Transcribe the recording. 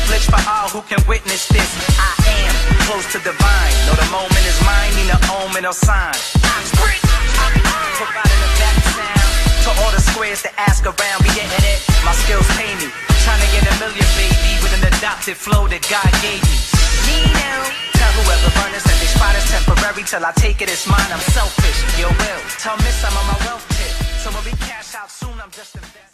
privilege for all who can witness this. I am close to divine. Know the moment is mine, need an omen or sign. Providing a back sound to all the squares that ask around. Be getting it, my skills pay me. Trying to get a million, baby, with an adopted flow that God gave me. Tell whoever runners that they spot is temporary till I take it, it's mine. I'm selfish, your will. Tell Miss I'm on my wealth tip. So when we cash out soon, I'm just investing.